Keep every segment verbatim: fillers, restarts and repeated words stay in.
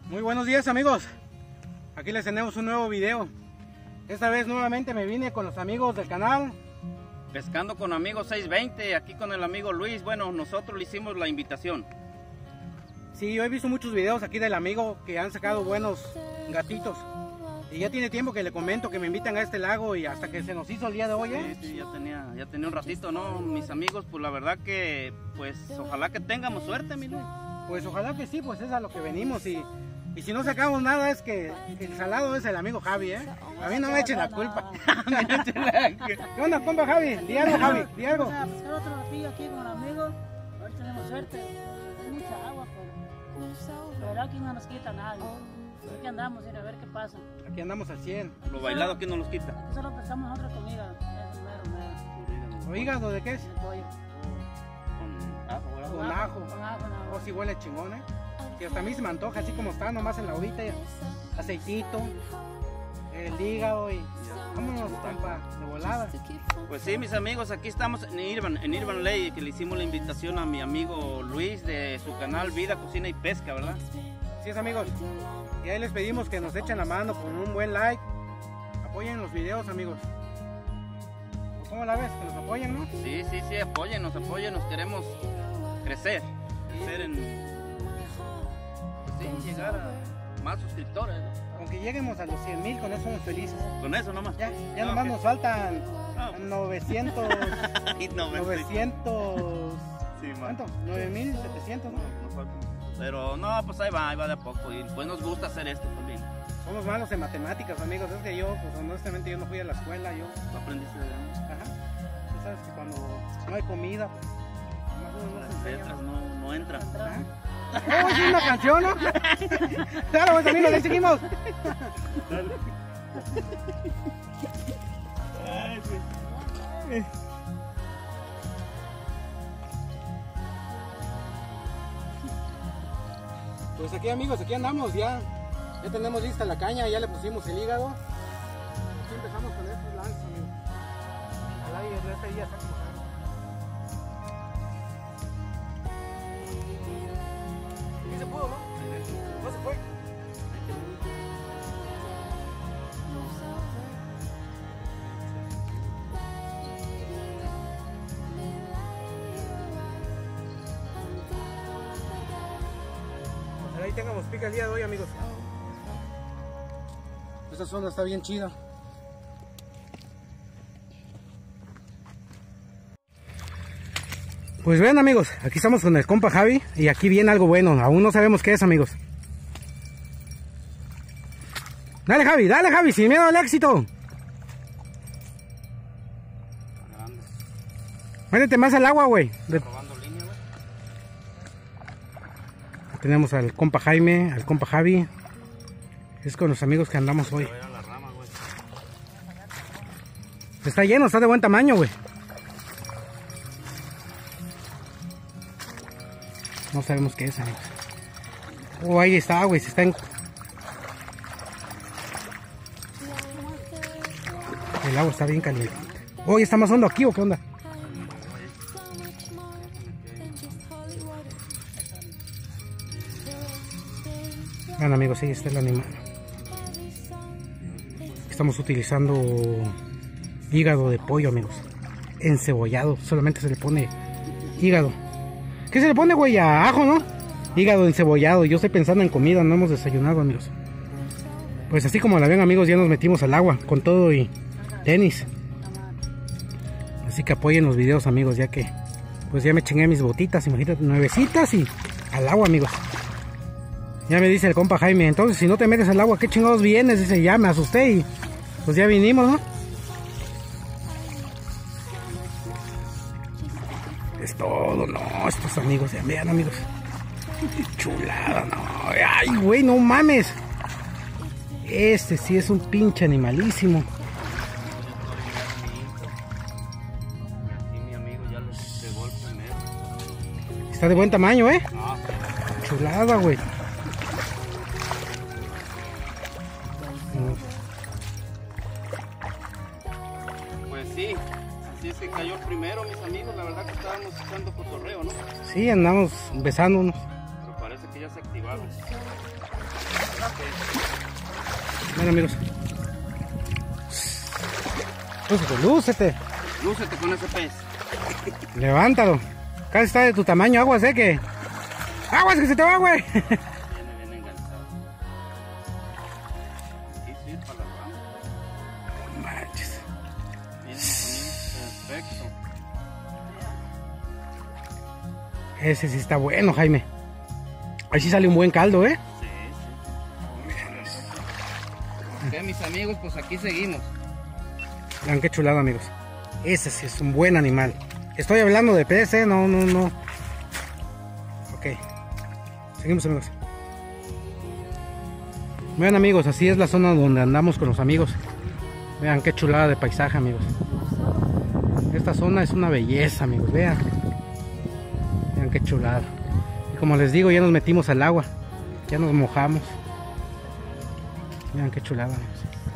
Muy buenos días, amigos. Aquí les tenemos un nuevo video. Esta vez nuevamente me vine con los amigos del canal Pescando con Amigos seiscientos veinte, aquí con el amigo Luis. Bueno, nosotros le hicimos la invitación. Sí, yo he visto muchos videos aquí del amigo que han sacado buenos gatitos. Y ya tiene tiempo que le comento que me invitan a este lago y hasta que se nos hizo el día de hoy, ¿eh? Sí, sí, ya tenía, ya tenía un ratito, ¿no? Mis amigos, pues la verdad que, pues ojalá que tengamos suerte, mi Luis. Pues ojalá que sí, pues es a lo que venimos y... Y si no sacamos nada es que el salado es el amigo Javi, ¿eh? A mí no me echen la culpa. ¿Qué onda, compa Javi? Di algo, Javi, di algo. Vamos a pescar otro ratillo aquí con amigos. Hoy tenemos suerte. Hay mucha agua, pero la verdad aquí no nos quita nadie. Aquí andamos, a ver qué pasa. Aquí andamos al cien. Lo bailado aquí no nos quita. Aquí solo pescamos otra comida. Es mero, mero. ¿O hígado de qué es? El pollo. Con ajo, ¿verdad? Con ajo. Con ajo, no. Oh, sí huele chingón, ¿eh? Y hasta a mí se me antoja así como está, nomás en la orilla, aceitito, el hígado y vámonos, compa, de volada. Pues sí, mis amigos, aquí estamos en Irvan, en Irvan Lake, que le hicimos la invitación a mi amigo Luis de su canal Vida, Cocina y Pesca, ¿verdad? Así es, amigos. Y ahí les pedimos que nos echen la mano con un buen like. Apoyen los videos, amigos. ¿Cómo la ves? Que nos apoyen, ¿no? Sí, sí, sí, apóyennos, apóyennos, queremos crecer, crecer en... Sí, llegar a más suscriptores, ¿no? Aunque lleguemos a los cien mil, con eso somos felices. Con eso nomás. Ya, ya No, nomás que... nos faltan no, pues... novecientos... novecientos... Sí, ¿Cuánto? nueve mil setecientos, ¿no? No, no falta. Pero no, pues ahí va, ahí va de a poco. Y pues nos gusta hacer esto también. Somos malos en matemáticas, amigos. Es que yo, pues honestamente, yo no fui a la escuela. Yo... ¿Tú aprendiste de años? Ajá. Tú sabes que cuando no hay comida, pues, más o menos Las nos letras enseñan. no, no entran. Ajá. Oh, es una canción, ¿no? Claro, pues amigos, ahí seguimos. Pues aquí, amigos, aquí andamos ya. Ya tenemos lista la caña, ya le pusimos el hígado. Aquí empezamos con estos lances, amigos. Ojalá y el este día está como se pudo, ¿no? No se fue. Ojalá ahí tengamos pica el día de hoy, amigos. Esta zona está bien chida. Pues ven, amigos, aquí estamos con el compa Javi y aquí viene algo bueno, aún no sabemos qué es, amigos. Dale, Javi, dale, Javi, sin miedo al éxito. Métete más al agua, güey. De... Tenemos al compa Jaime, al compa Javi. Es con los amigos que andamos hoy. Está lleno, está de buen tamaño, güey. No sabemos qué es, amigos. Oh, ahí está, güey. Se está en... El agua está bien caliente. Oh, ¿ya está más hondo aquí o qué onda? Bueno, amigos, ahí está el animal. Estamos utilizando hígado de pollo, amigos. Encebollado. Solamente se le pone hígado. ¿Qué se le pone, güey? A ajo, ¿no? Hígado encebollado. Yo estoy pensando en comida, no hemos desayunado, amigos. Pues así como la ven, amigos, ya nos metimos al agua con todo y tenis. Así que apoyen los videos, amigos, ya que pues ya me chingué mis botitas, imagínate, nuevecitas y al agua, amigos. Ya me dice el compa Jaime, entonces si no te metes al agua, ¿qué chingados vienes? Dice, ya me asusté y pues ya vinimos, ¿no? Es todo, no, estos amigos, ya vean, amigos. Chulada, no. Ay, güey, no mames. Este sí es un pinche animalísimo. Aquí mi amigo ya le pegó el primero. Está de buen tamaño, ¿eh? Chulada, güey. Pues sí, así es que cayó el primero, mis amigos. La verdad que estábamos echando cotorreo, ¿no? Sí, andamos besándonos. Pero parece que ya se activaron. Bueno, amigos. Lúcete, lúcete. Lúcete con ese pez. Levántalo. Casi está de tu tamaño, aguas, eh, que... ¡Aguas, que se te va, güey! Viene bien enganchado. Sí, sí, para la rama. No manches. Viene con perfecto. Ese sí está bueno, Jaime. Ahí sí sale un buen caldo, ¿eh? Sí, sí. Ok, mis amigos, pues aquí seguimos. Vean qué chulado, amigos. Ese sí es un buen animal. Estoy hablando de pez, ¿eh? No, no, no. Ok. Seguimos, amigos. Vean, amigos, así es la zona donde andamos con los amigos. Vean qué chulada de paisaje, amigos. Esta zona es una belleza, amigos. Vean. Vean qué chulada. Y como les digo, ya nos metimos al agua. Ya nos mojamos. Vean qué chulada, amigos.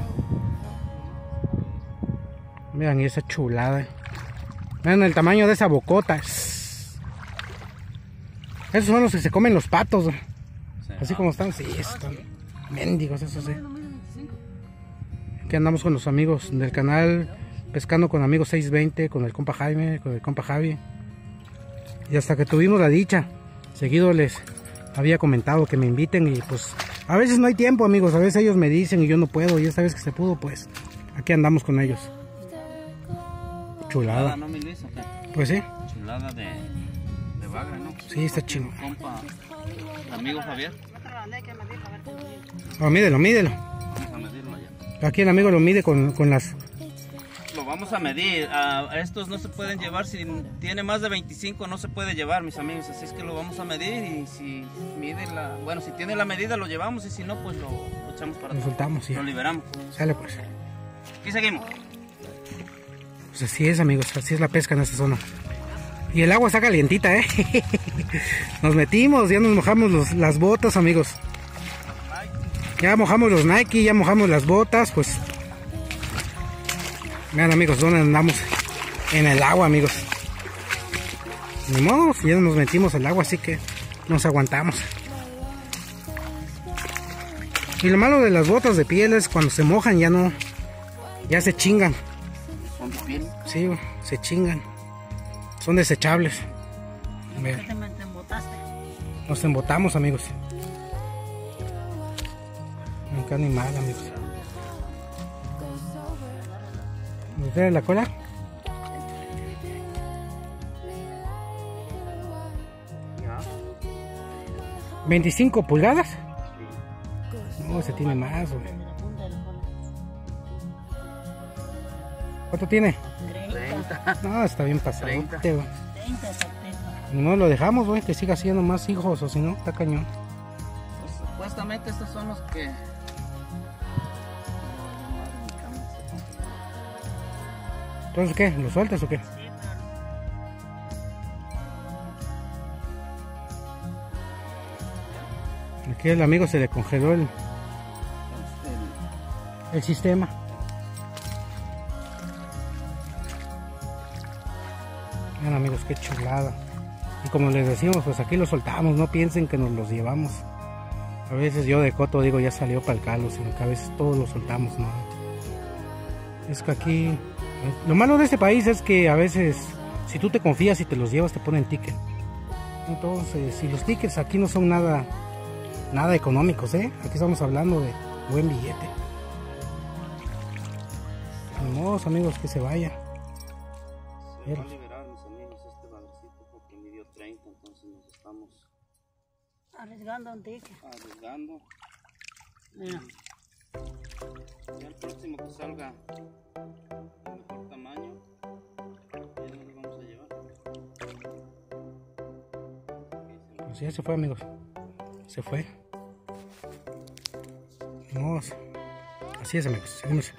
Vean esa chulada. Vean el tamaño de esa bocota. Esos son los que se comen los patos. Sí. Así como están. Sí, están mendigos, eso sí. Aquí andamos con los amigos del canal Pescando con Amigos seiscientos veinte, con el compa Jaime, con el compa Javi. Y hasta que tuvimos la dicha, seguido les había comentado que me inviten y pues a veces no hay tiempo, amigos. A veces ellos me dicen y yo no puedo, y esta vez que se pudo, pues aquí andamos con ellos. Chulada. ¿No, mi Luis, o qué? Pues sí. Chulada de, de bagre, ¿no? Sí, está chino. Compa, el amigo Javier. Oh, mídelo, mídelo. Vamos a medirlo allá. Aquí el amigo lo mide con, con las... Lo vamos a medir. A estos no se pueden llevar. Si tiene más de veinticinco no se puede llevar, mis amigos. Así es que lo vamos a medir y si mide la... Bueno, si tiene la medida lo llevamos y si no, pues lo, lo echamos para Lo atrás. soltamos, sí. Lo liberamos. Sale pues. Aquí seguimos. Pues así es, amigos, así es la pesca en esta zona. Y el agua está calientita, ¿eh? Nos metimos, ya nos mojamos los, las botas, amigos. Ya mojamos los Nike, ya mojamos las botas, pues... Vean, amigos, ¿dónde andamos? En el agua, amigos. Ni modo, ya nos metimos al agua, así que nos aguantamos. Y lo malo de las botas de piel es cuando se mojan ya no... Ya se chingan. ¿Son de piel? Sí, se chingan. Son desechables. Vean. ¿Qué te te embotaste? Nos embotamos, amigos. Vean qué animal, amigos. ¿Me trae la cola? Ya. ¿veinticinco pulgadas? No, se tiene más, güey. Desde la punta de la cola. ¿Cuánto tiene? treinta. No, está bien pasado. treinta. güey. treinta exactito. No lo dejamos, güey, que siga haciendo más hijos, o si no, está cañón. Pues, supuestamente estos son los que... Entonces, ¿qué? ¿Lo sueltas o qué? Sí, pero Aquí el amigo se le congeló el, Este, el sistema. Vean, amigos, qué chulada. Y como les decimos, pues aquí lo soltamos, no piensen que nos los llevamos. A veces yo de coto digo ya salió para el calo, sino que a veces todos lo soltamos, ¿no? Es que aquí... Lo malo de este país es que a veces, si tú te confías y te los llevas, te ponen ticket. Entonces, si los tickets aquí no son nada, nada económicos, ¿eh? Aquí estamos hablando de buen billete. Vamos, amigos, que se vaya. se va a liberar, mis amigos, este bagrecito porque midió treinta, entonces nos estamos arriesgando un ticket. arriesgando. Mira, Ya el próximo que salga de mejor tamaño, ya nos lo vamos a llevar. Pues ya se fue, amigos. Se fue. Vamos. Así es, amigos. Seguimos.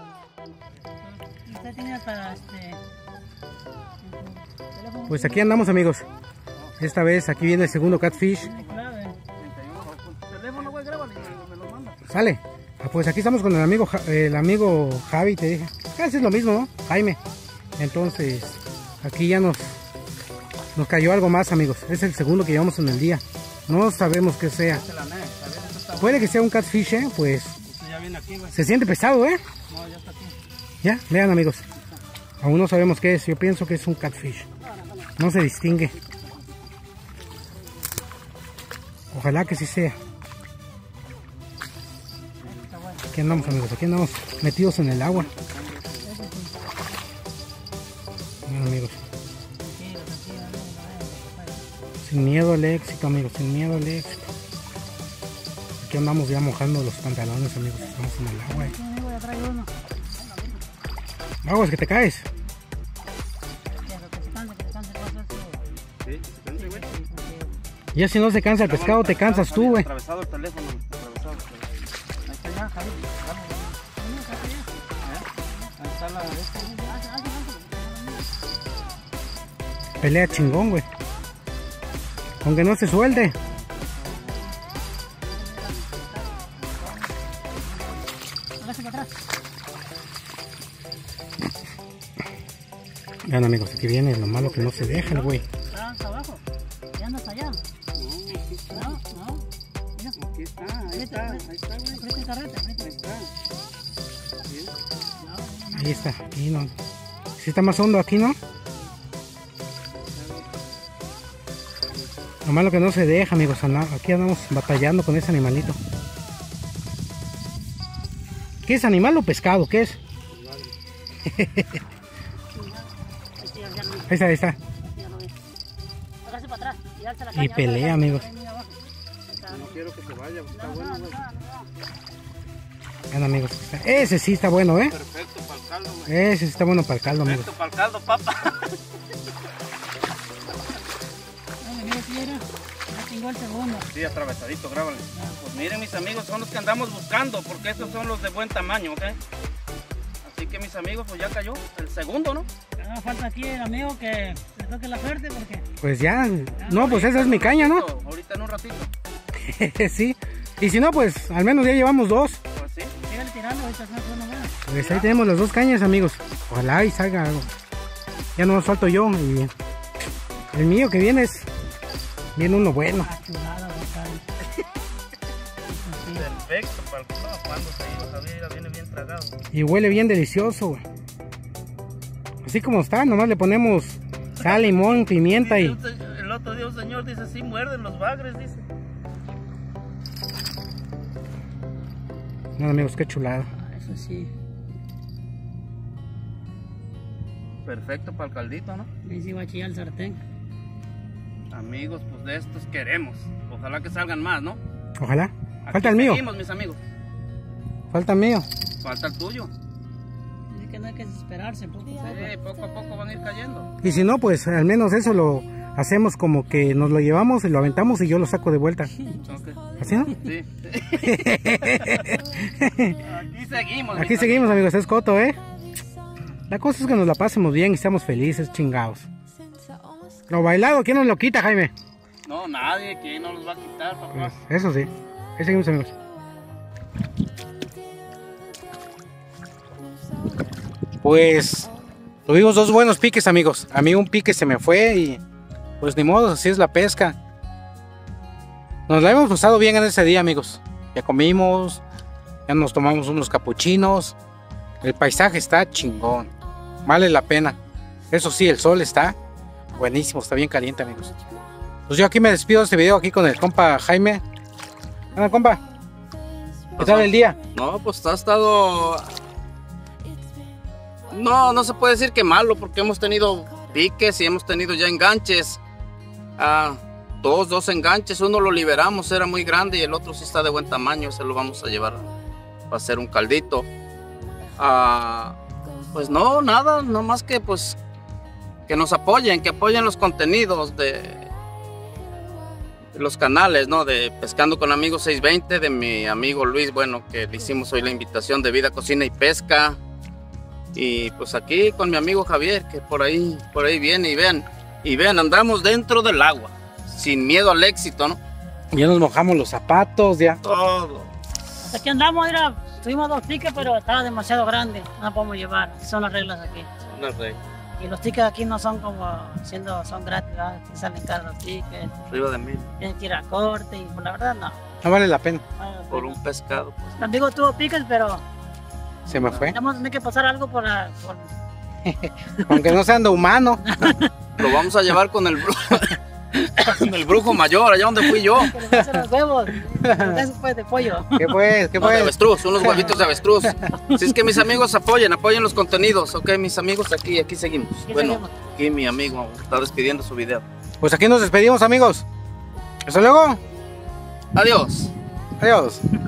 usted tiene para este... teléfono. Pues aquí andamos, amigos. Esta vez aquí viene el segundo catfish. Tiene clave. Teléfono, güey, grábalo y me lo manda. Sale. Ah, pues aquí estamos con el amigo Ja- el amigo Javi, te dije. Casi es lo mismo, ¿no? Jaime. Entonces, aquí ya nos nos cayó algo más, amigos. Es el segundo que llevamos en el día. No sabemos qué sea. Este la net, a ver, esto está Puede que sea un catfish, ¿eh? Pues Esto ya viene aquí, güey. Se siente pesado, ¿eh? No, ya está aquí. Ya, vean amigos. Aún no sabemos qué es. Yo pienso que es un catfish. No se distingue. Ojalá que sí sea. Aquí andamos amigos, aquí andamos metidos en el agua. Bueno, amigos. Sin miedo al éxito amigos, sin miedo al éxito. Aquí andamos ya mojando los pantalones amigos, estamos en el agua. Eh. Aguas que te caes. Ya si no se cansa el pescado, te cansas tú, güey. Atravesado el teléfono, atravesado el teléfono. Ahí está ya, Javi. Ahí está la... Pelea chingón, güey. Aunque no se suelte. Vean amigos, aquí viene lo malo que no se deja el güey. Abajo, ya andas allá. No, no. Mira. Aquí está, ahí está, ahí está, güey. Frente al carrete, frente. Ahí está. Ahí está, aquí no. Si está más hondo aquí, ¿no? Lo malo que no se deja, amigos. Aquí andamos batallando con ese animalito. ¿Qué es, animal o pescado? ¿Qué es? Ahí está, ahí está. Y pelea, amigos. No quiero que se vaya, está bueno, güey. Vean, amigos. Ese sí está bueno, ¿eh? Perfecto para el caldo, güey. Ese sí está bueno para el caldo, amigos. Perfecto para el caldo, papá. El segundo. Sí, atravesadito, grábale. Pues miren mis amigos, son los que andamos buscando, porque estos son los de buen tamaño, ¿ok? Así que mis amigos, pues ya cayó el segundo, ¿no? Ah, falta aquí el amigo que le toque la suerte, porque... Pues ya, no, pues esa es mi caña, ¿no? Ahorita en un ratito. Sí, y si no, pues al menos ya llevamos dos. Pues sí. Sígale tirando, ahorita no suena nada. Pues ahí tenemos las dos cañas, amigos. Ojalá y salga algo. Ya no falto yo y el mío que viene es... Viene uno bueno. Perfecto para el culo, cuando se iba, Javier, viene bien tragado. Y huele bien delicioso, güey. Así como está, nomás le ponemos sal, limón, pimienta y... El otro día un señor dice, sí muerden los bagres, dice. No, amigos, qué chulada. Eso sí. Perfecto para el caldito, ¿no? Me hice guachilla el sartén. Amigos, pues de estos queremos. Ojalá que salgan más, ¿no? Ojalá. Falta Aquí el mío. seguimos, mis amigos. Falta el mío. Falta el tuyo. Dice que no hay que desesperarse, poco a poco. Sí, poco a poco van a ir cayendo. Y si no, pues al menos eso lo hacemos como que nos lo llevamos y lo aventamos y yo lo saco de vuelta. Okay. ¿Así no? Sí. Aquí seguimos. Aquí seguimos, amigos. Es coto, ¿eh? La cosa es que nos la pasemos bien y estamos felices, chingados. Lo bailado, ¿quién nos lo quita, Jaime? No, nadie, ¿quién nos los va a quitar, papá? Pues, eso sí. Ahí seguimos, amigos. Pues tuvimos dos buenos piques, amigos. A mí un pique se me fue y pues ni modo, así es la pesca. Nos la hemos pasado bien en ese día, amigos. Ya comimos, ya nos tomamos unos capuchinos. El paisaje está chingón. Vale la pena. Eso sí, el sol está buenísimo, está bien caliente, amigos. Pues yo aquí me despido de este video aquí con el compa Jaime. Hola, compa. ¿Qué tal el día? No, pues ha estado... No, no se puede decir que malo, porque hemos tenido piques y hemos tenido ya enganches. Ah, dos, dos enganches. Uno lo liberamos, era muy grande, y el otro sí está de buen tamaño. Se lo vamos a llevar para hacer un caldito. Ah, pues no, nada, no más que pues que nos apoyen, que apoyen los contenidos de, de los canales, ¿no? De Pescando con Amigos seiscientos veinte, de mi amigo Luis, bueno, que le hicimos hoy la invitación de Vida, Cocina y Pesca. Y pues aquí con mi amigo Javier, que por ahí, por ahí viene, y vean, y vean, andamos dentro del agua, sin miedo al éxito, ¿no? Ya nos mojamos los zapatos, ya. Todo. Hasta aquí andamos, mira, tuvimos dos tickets, pero estaba demasiado grande, no podemos llevar, son las reglas aquí. Una regla. Y los tickets aquí no son como siendo, son gratis, ¿verdad? Aquí salen caros los tickets, Arriba de mí. tienen que ir a corte y pues la verdad no. No vale la pena. Ah, por bueno. un pescado. Pues. El amigo tuvo piques, pero Se me fue. vamos a tener que pasar algo por la... Por... Aunque no sea ando humano. Lo vamos a llevar con el brujo, con el brujo mayor, allá donde fui yo. que le hacen los huevos. Eso fue de pollo. ¿Qué pues? ¿Qué No, de pues? avestruz, unos huevitos de avestruz. Así es que mis amigos apoyen, apoyen los contenidos. Ok, mis amigos, aquí, aquí seguimos. Aquí Bueno, seguimos. aquí mi amigo está despidiendo su video. Pues aquí nos despedimos, amigos. Hasta luego. Adiós. Adiós.